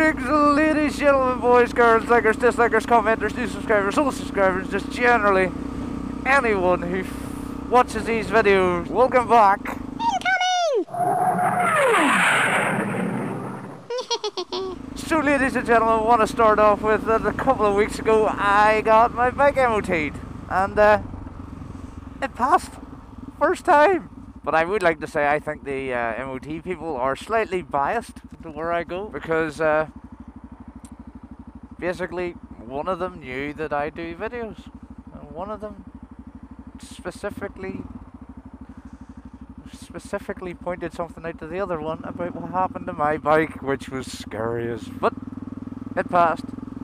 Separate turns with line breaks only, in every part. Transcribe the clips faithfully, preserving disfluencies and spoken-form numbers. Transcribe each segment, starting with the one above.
Greetings, ladies, gentlemen, boys, girls, likers, dislikers, commenters, new subscribers, old subscribers, just generally anyone who f watches these videos. Welcome back. Incoming! So, ladies and gentlemen, I want to start off with that a couple of weeks ago I got my bike M O T'd, and uh, it passed. First time. But I would like to say I think the uh, M O T people are slightly biased to where I go, because uh, basically one of them knew that I do videos, and one of them specifically specifically pointed something out to the other one about what happened to my bike, which was scary as, but it passed.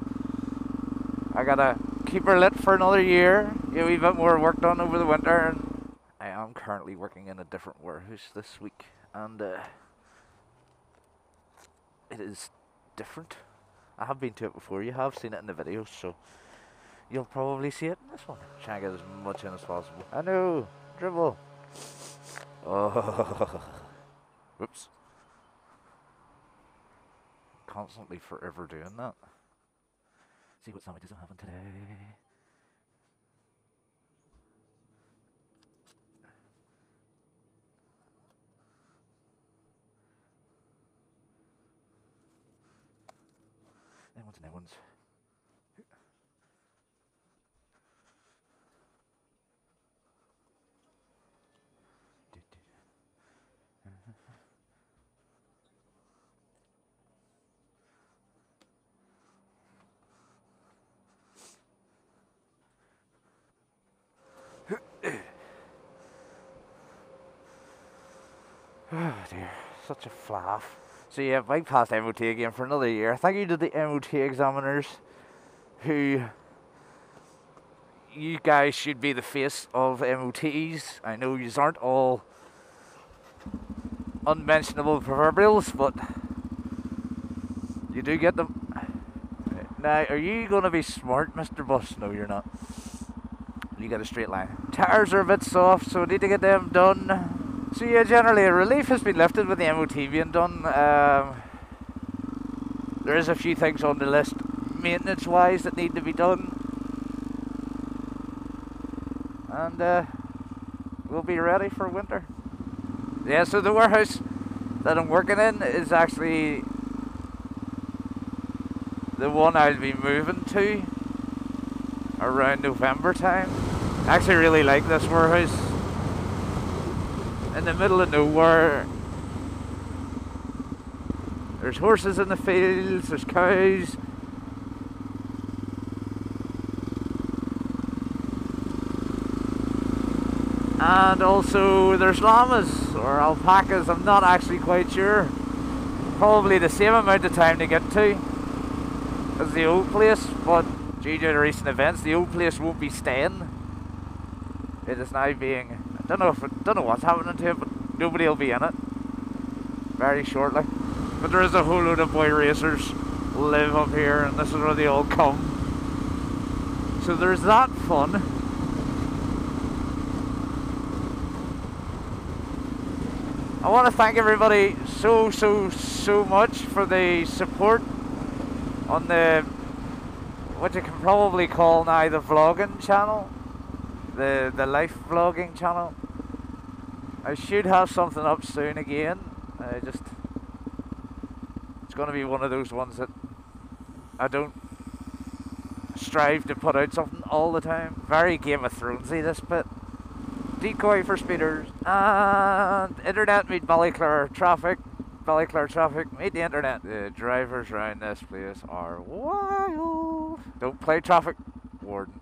I gotta keep her lit for another year, get a wee bit more work done over the winter, and I am currently working in a different warehouse this week, and uh, it is different. I have been to it before, you have seen it in the videos, so you'll probably see it in this one. Try and get as much in as possible. I know, dribble. Oh, whoops. Constantly forever doing that. See what sandwiches I'm having today. That one's new ones. Oh dear, such a flaff. So yeah, bike passed M O T again for another year. Thank you to the M O T examiners, who, you guys should be the face of M O Ts. I know yous aren't all unmentionable proverbials, but you do get them. Now, are you going to be smart, Mister Bus? No, you're not. You got a straight line. Tires are a bit soft, so need to get them done. So yeah, generally a relief has been lifted with the M O T being done. Um, there is a few things on the list, maintenance wise, that need to be done. And uh, we'll be ready for winter. Yeah, so the warehouse that I'm working in is actually the one I'll be moving to around November time. I actually really like this warehouse. In the middle of nowhere. There's horses in the fields, there's cows. And also there's llamas or alpacas, I'm not actually quite sure. Probably the same amount of time to get to as the old place, but due to recent events, the old place won't be staying. It is now being, I don't know if it, don't know what's happening to it, but nobody will be in it very shortly. But there is a whole load of boy racers live up here, and this is where they all come. So there's that fun. I want to thank everybody so so so much for the support on the, what you can probably call now the vlogging channel. The, the life vlogging channel. I should have something up soon again. I just, it's going to be one of those ones that I don't strive to put out something all the time. Very Game of Thronesy this bit. Decoy for speeders. And internet meet Ballyclare traffic. Ballyclare traffic meet the internet. The drivers around this place are wild. Don't play traffic warden.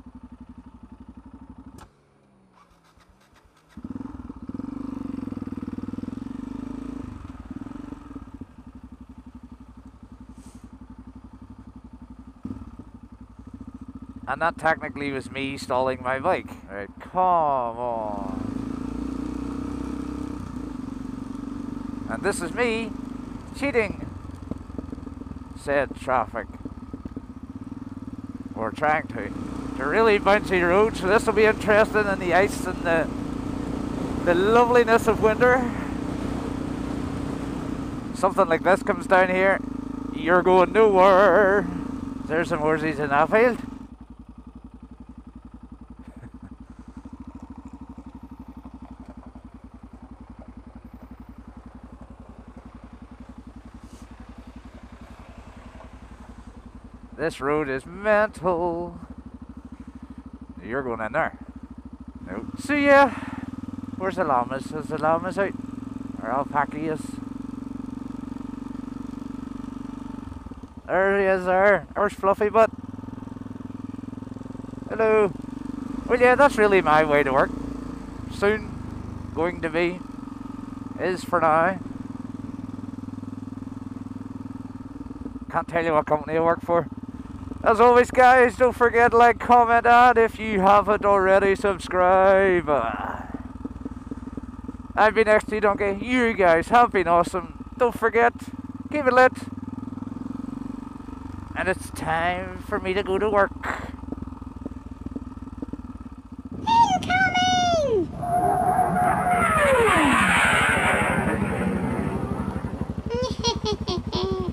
And that technically was me stalling my bike. Right, come on. And this is me cheating said traffic. Or trying to. It's a really bouncy road, so this will be interesting in the ice and the, the loveliness of winter. Something like this comes down here. You're going nowhere. There's some horses in that field. This road is mental. You're going in there. No. See ya. Where's the llamas? Is the llamas out? Or alpacas? There he is there. There's Fluffy Butt. Hello. Well, yeah, that's really my way to work. Soon going to be. Is for now. Can't tell you what company I work for. As always, guys, don't forget to like, comment, and if you haven't already, subscribe. Uh, I've been X T Donkey. You guys have been awesome. Don't forget, keep it lit. And it's time for me to go to work.
Incoming!